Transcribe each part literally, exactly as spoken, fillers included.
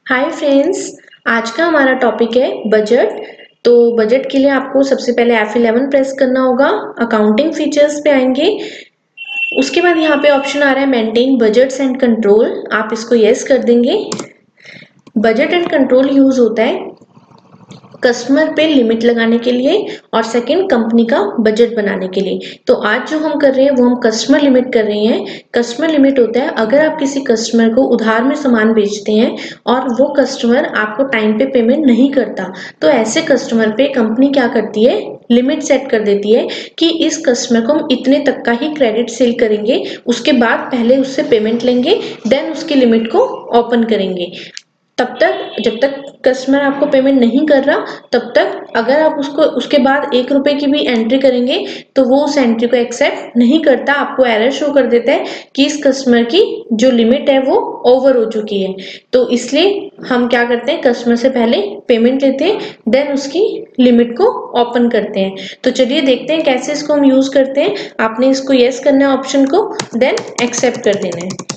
Hi friends, आज का हमारा टॉपिक है बजट। तो बजट के लिए आपको सबसे पहले एफ इलेवन प्रेस करना होगा। अकाउंटिंग फीचर्स पे आएंगे। उसके बाद यहाँ पे ऑप्शन आ रहा है मेंटेन बजट्स एंड कंट्रोल, आप इसको यस कर देंगे। बजट एंड कंट्रोल यूज होता है कस्टमर पे लिमिट लगाने के लिए और सेकंड कंपनी का बजट बनाने के लिए। तो आज जो हम कर रहे हैं वो हम कस्टमर लिमिट कर रहे हैं। कस्टमर लिमिट होता है अगर आप किसी कस्टमर को उधार में सामान बेचते हैं और वो कस्टमर आपको टाइम पे पेमेंट नहीं करता, तो ऐसे कस्टमर पे कंपनी क्या करती है, लिमिट सेट कर देती है कि इस कस्टमर को हम इतने तक का ही क्रेडिट सेल करेंगे, उसके बाद पहले उससे पेमेंट लेंगे, देन उसकी लिमिट को ओपन करेंगे। तब तक जब तक कस्टमर आपको पेमेंट नहीं कर रहा, तब तक अगर आप उसको उसके बाद एक रुपए की भी एंट्री करेंगे तो वो उस एंट्री को एक्सेप्ट नहीं करता, आपको एरर शो कर देता है कि इस कस्टमर की जो लिमिट है वो ओवर हो चुकी है। तो इसलिए हम क्या करते हैं, कस्टमर से पहले पेमेंट लेते हैं, देन उसकी लिमिट को ओपन करते हैं। तो चलिए देखते हैं कैसे इसको हम यूज करते हैं। आपने इसको यस करना है ऑप्शन को, देन एक्सेप्ट कर देना है।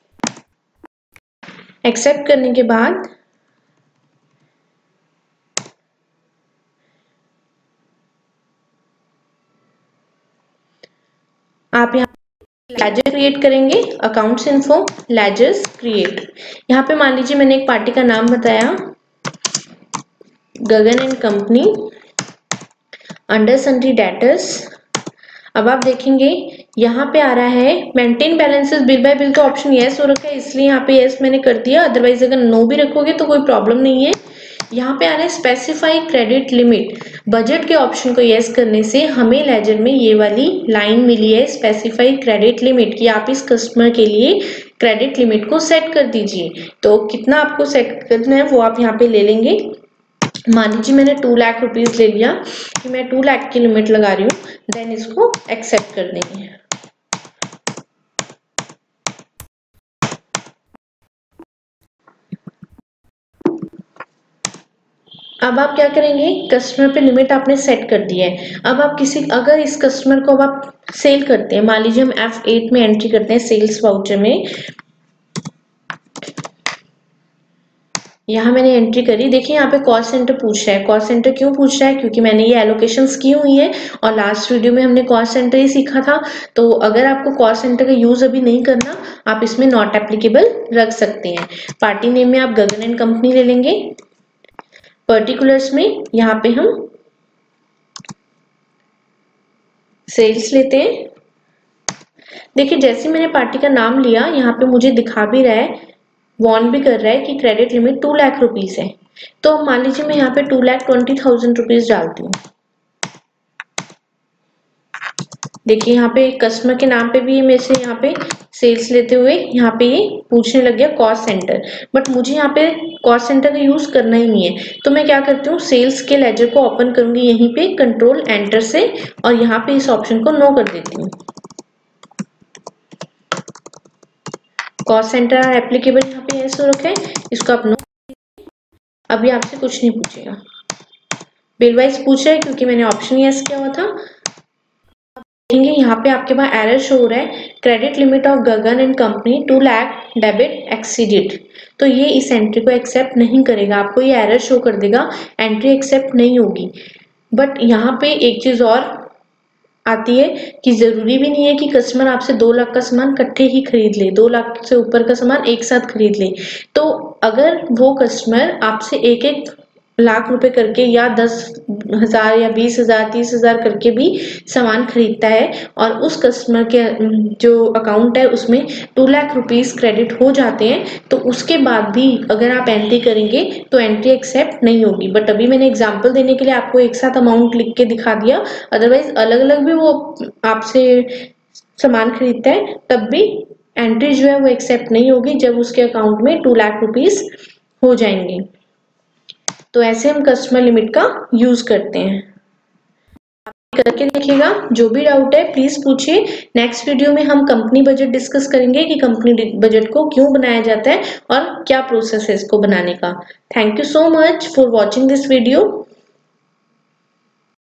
एक्सेप्ट करने के बाद आप यहाँ लेजर क्रिएट करेंगे, अकाउंट्स इन्फो लेजर्स क्रिएट। यहाँ पे मान लीजिए मैंने एक पार्टी का नाम बताया Gagan and company under sundry debtors. अब आप देखेंगे यहाँ पे आ रहा है maintain balances bill by bill, तो ऑप्शन यस हो रखा है इसलिए यहाँ पे यस मैंने कर दिया। अदरवाइज अगर नो भी रखोगे तो कोई प्रॉब्लम नहीं है। यहाँ पे आ रहा है स्पेसिफाई क्रेडिट लिमिट, बजट के ऑप्शन को यस करने से हमें लेजर में ये वाली लाइन मिली है स्पेसिफाई क्रेडिट लिमिट कि आप इस कस्टमर के लिए क्रेडिट लिमिट को सेट कर दीजिए। तो कितना आपको सेट करना है वो आप यहाँ पे ले लेंगे। मान लीजिए मैंने टू लाख रुपीज ले लिया कि मैं टू लाख की लिमिट लगा रही हूँ, देन इसको एक्सेप्ट कर देंगे। अब आप क्या करेंगे, कस्टमर पे लिमिट आपने सेट कर दी है। अब आप किसी अगर इस कस्टमर को अब आप सेल करते हैं, मान लीजिए हम एफ एट में एंट्री करते हैं सेल्स वाउचर में, यहाँ मैंने एंट्री करी। देखिए यहाँ पे कॉस्ट सेंटर पूछ रहा है। कॉस्ट सेंटर क्यों पूछ रहा है, क्योंकि मैंने ये एलोकेशंस की हुई है और लास्ट वीडियो में हमने कॉस्ट सेंटर ही सीखा था। तो अगर आपको कॉस्ट सेंटर का यूज अभी नहीं करना, आप इसमें नॉट एप्लीकेबल रख सकते हैं। पार्टी नेम में आप गगन एंड कंपनी ले लेंगे। पर्टिकुलर्स में यहाँ पे हम सेल्स लेते हैं। देखिए जैसे मैंने पार्टी का नाम लिया, यहाँ पे मुझे दिखा भी रहा है, वॉर्न भी कर रहा है कि credit limit two lakh rupees है। तो मान लीजिए मैं यहाँ पे two lakh twenty thousand rupees डालती हूँ। देखिए यहाँ पे कस्टमर के नाम पे भी मेरे से यहाँ पे सेल्स लेते हुए यहाँ पे ये पूछने लग गया कॉस्ट सेंटर, बट मुझे यहाँ पे कॉस्ट सेंटर का यूज करना ही नहीं है। तो मैं क्या करती हूँ, सेल्स के लेजर को ओपन करूंगी यहीं पे कंट्रोल एंटर से और यहाँ पे इस ऑप्शन को नो कर देती हूँ। कॉस्ट सेंटर एप्लीकेबल यहाँ पे ऐसे रखा है, इसको आप नो। अभी आपसे कुछ नहीं पूछेगा, बिल वाइज पूछ रहा है क्योंकि मैंने ऑप्शन यस किया हुआ था। देखेंगे यहाँ पे आपके पास एरर शो हो रहा है, credit limit of Gagan and company two lakh debit exceeded. तो ये इस एंट्री को एक्सेप्ट नहीं करेगा, आपको ये एरर शो कर देगा, एंट्री एक्सेप्ट नहीं होगी। बट यहाँ पे एक चीज और आती है कि जरूरी भी नहीं है कि कस्टमर आपसे दो लाख का सामान इकट्ठे ही खरीद ले, दो लाख से ऊपर का सामान एक साथ खरीद ले। तो अगर वो कस्टमर आपसे एक एक लाख रुपए करके या दस हजार या बीस हजार तीस हजार करके भी सामान खरीदता है और उस कस्टमर के जो अकाउंट है उसमें टू लाख रुपीस क्रेडिट हो जाते हैं, तो उसके बाद भी अगर आप एंट्री करेंगे तो एंट्री एक्सेप्ट नहीं होगी। बट अभी मैंने एग्जांपल देने के लिए आपको एक साथ अमाउंट लिख के दिखा दिया, अदरवाइज अलग अलग भी वो आपसे सामान खरीदता है तब भी एंट्री जो है वो एक्सेप्ट नहीं होगी जब उसके अकाउंट में टू लाख रुपीस हो जाएंगे। तो ऐसे हम कस्टमर लिमिट का यूज करते हैं। करके देखिएगा, जो भी डाउट है प्लीज पूछिए। नेक्स्ट वीडियो में हम कंपनी बजट डिस्कस करेंगे कि कंपनी बजट को क्यों बनाया जाता है और क्या प्रोसेस है इसको बनाने का। Thank you so much for watching this video.